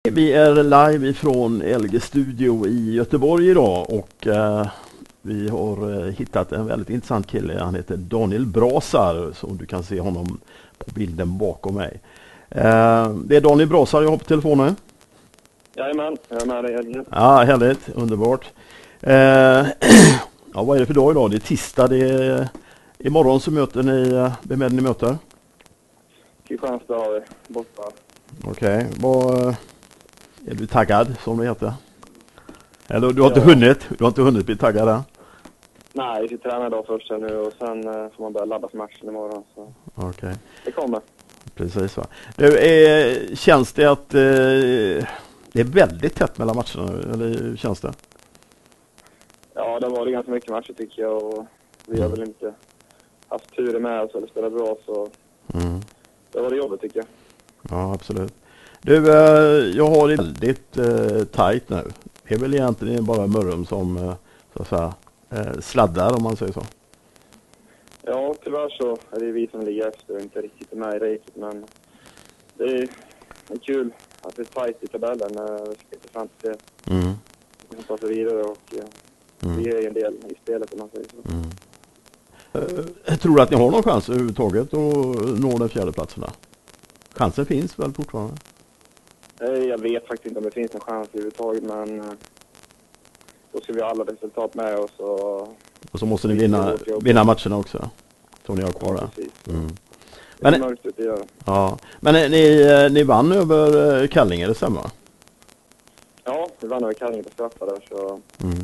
Vi är live ifrån LG Studio i Göteborg idag och vi har hittat en väldigt intressant kille. Han heter Daniel Brasar, som du kan se honom på bilden bakom mig. Det är Daniel Brasar jag har på telefonen. Jajamän, jag är med dig. Ja, härligt, underbart. Ja, vad är det för dag idag? Det är tisdag, det är imorgon så möter ni, vem är det ni möter? Kristianstad har vi borta. Okej, är du taggad som det heter? Eller du har inte hunnit bli taggad än? Nej, vi ska träna idag först nu och sen får man börja ladda för matchen imorgon. Så. Okej. Det kommer. Precis, va. Känns det att det är väldigt tätt mellan matcherna, eller känns det? Ja, det var det ganska mycket matcher tycker jag och vi har väl inte haft tur med oss eller spelat bra så det var det jobbet tycker jag. Ja, absolut. Du, jag har det väldigt tajt nu. Det är väl egentligen bara Mörrum som så att säga, sladdar om man säger så. Ja, tyvärr så är det vi som ligger efter och inte riktigt med i racet, men det är kul att det är tajt i tabellen när vi ska fram till det. Vi kan ta sig vidare och vi är en del i spelet om man säger så. Jag tror att ni har någon chans överhuvudtaget att nå den fjärde platserna. Chansen finns väl fortfarande? Jag vet faktiskt inte om det finns någon chans överhuvudtaget, men då ska vi ha alla resultat med oss. Och så måste ni vinna matcherna också, som ni har kvar där. Det är mörkt ut att göra. Ja. Men ni vann över Kallinge, det stämmer? Ja, vi vann över Kallinge på straffar där, så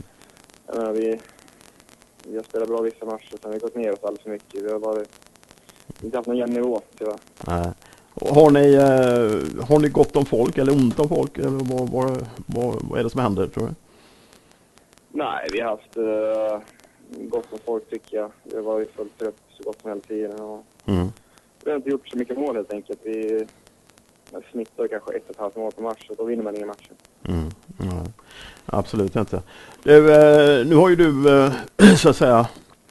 vi har spelat bra vissa matcher, sen har vi gått ner oss alldeles för mycket. Vi har inte haft någon jämn nivå, tyvärr. Nej. Har ni gott om folk eller ont om folk? Eller vad är det som händer, tror du? Nej, vi har haft gott om folk tycker jag. Vi har varit fullt upp så gott som hela tiden. Och vi har inte gjort så mycket mål helt enkelt. Vi snittar kanske 1,5 mål på match och då vinner man ingen match. Ja, absolut inte. Nu har ju du så att säga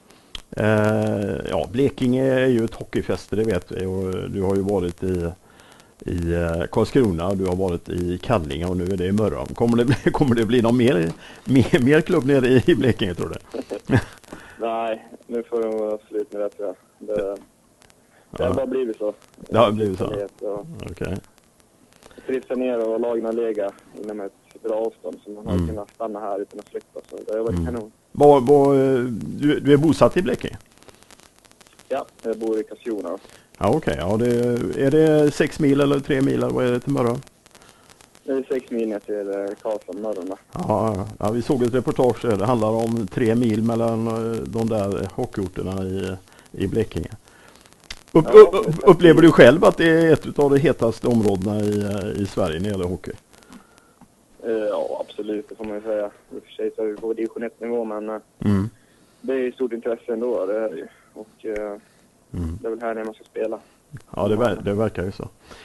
Blekinge är ju ett hockeyfäste, det vet vi, och du har ju varit i Karlskrona, du har varit i Kallinge och nu är det i Mörrum. Kommer det bli någon mer klubb nere i Blekinge, tror du? Nej, nu får det vara slut med det, tror jag. Det har bara blivit så. Det har blivit så? Okej. Trivs ner och lagen lägga inom ett bra avstånd så man har kunnat stanna här utan att flytta, så det har varit kanon. Du är bosatt i Blekinge? Ja, jag bor i Karlskrona. Ja, okej. Ja, är det 6 mil eller 3 mil eller vad är det till Mörrum? Det är 6 mil ner till Karlsson, Mörrum. Ja, vi såg ett reportage där. Det handlar om 3 mil mellan de där hockeyorterna i Blekinge. Upplever du själv att det är ett av de hetaste områdena i Sverige när det gäller hockey? Ja, absolut, det får man ju säga. I och för sig så är vi på division 1-nivå, men det är stort intresse ändå, det är det ju. Och det är väl här när man ska spela. Ja, det verkar ju så.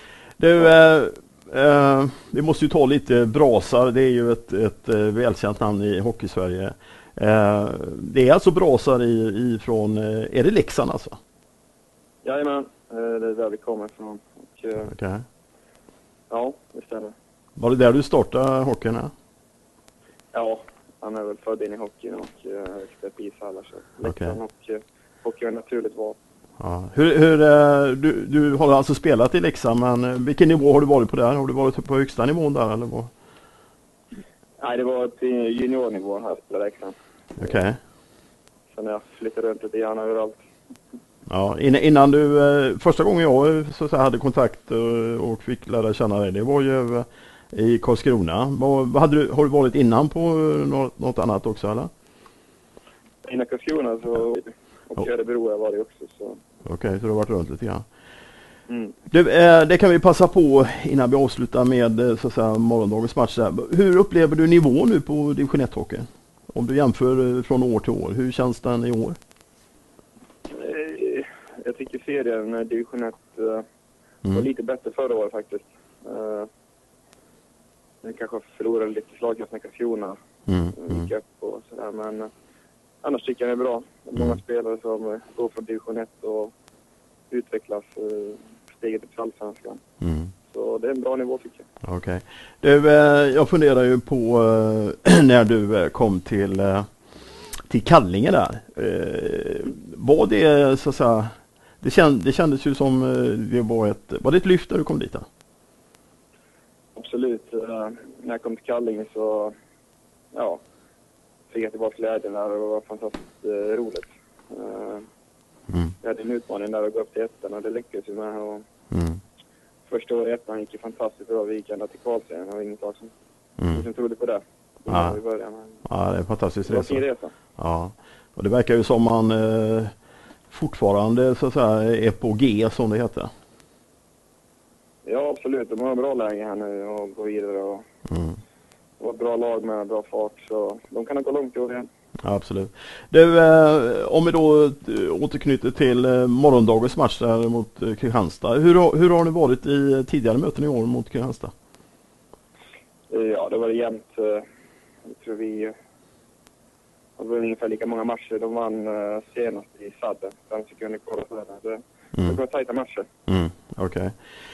Vi måste ju ta lite Brasar, det är ju ett välkänt namn i Hockeysverige. Det är alltså Brasar ifrån, är det Leksand alltså? Jajamän, det är där vi kommer ifrån. Okay. Ja, det stämmer. Var det där du startade hockeyn? Ja, han är väl född in i hockeyn och växte upp i ishallar. Så Leksand och hockey är naturligt val. Ja. Du har alltså spelat i Leksand, men vilken nivå har du varit på där? Har du varit på högsta nivån där eller vad? Nej, det var till juniornivå här på Leksand. Okej. Sen jag flyttade runt lite grann överallt. Ja, innan första gången jag så att säga, hade kontakt och fick lära känna dig, det var ju i Karlskrona. Har du varit innan på något annat också eller? Innan Karlskrona så och Örebro har varit också. Okej, så du har varit runt lite grann. Det kan vi passa på innan vi avslutar med så att säga, morgondagens match. Hur upplever du nivån nu på division 1-hockey? Om du jämför från år till år, hur känns den i år? Jag tycker serien division 1 var lite bättre förra året faktiskt. Den kanske förlorade lite slagkraft med Karlskrona. Gick upp och sådär, men annars tycker jag det är bra. Det är många spelare som går från division 1 och utvecklas steget till allsvenskan. Så så det är en bra nivå tycker jag. Okej. Du, jag funderar ju på när du kom till Kallinge där. Var det så att säga, det kändes ju som det var det ett lyft när du kom dit då? Absolut. När jag kom till Kallinge så fick jag tillbaka glädjen där och det var fantastiskt roligt. Jag hade en utmaning där att gå upp till ettan och det lyckades vi med. Och första året i ettan gick ju fantastiskt bra. Vi gick ända till kvalserien och inget tag som trodde på det. Ja. I början. Ja, det är en fantastisk resa. Resa. Ja, och det verkar ju som man fortfarande så att säga är på G som det heter. Ja, absolut. De har bra läge här nu och gå vidare och ett bra lag med bra fart så de kan gå långt i år igen. Ja, absolut. Du, om vi då återknyter till morgondagens match där mot Kristianstad. Hur har det varit i tidigare möten i år mot Kristianstad? Ja, det var jämnt. Jag tror vi har ungefär lika många matcher. De vann senast i sadden. 5 sekunder kvar och sådär. Det var tajta matcher. Okej.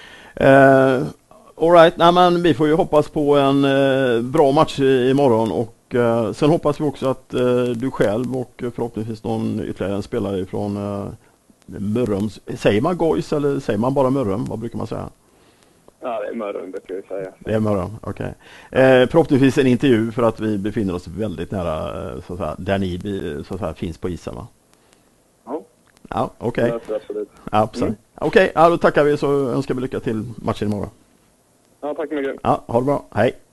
All right. Nej, men vi får ju hoppas på en bra match imorgon och sen hoppas vi också att du själv och förhoppningsvis någon ytterligare en spelare från Mörrum. Säger man Gais eller säger man bara Mörrum? Vad brukar man säga? Ja, det är Mörrum brukar vi säga. Det är Mörrum, okej. Förhoppningsvis en intervju för att vi befinner oss väldigt nära så att säga, där ni så att säga, finns på isen, va? Ja. Ja, okej. Absolut. Absolut. Okej, då tackar vi så önskar vi lycka till matchen imorgon. Ja, tack mycket. Ja, ha det bra. Hej.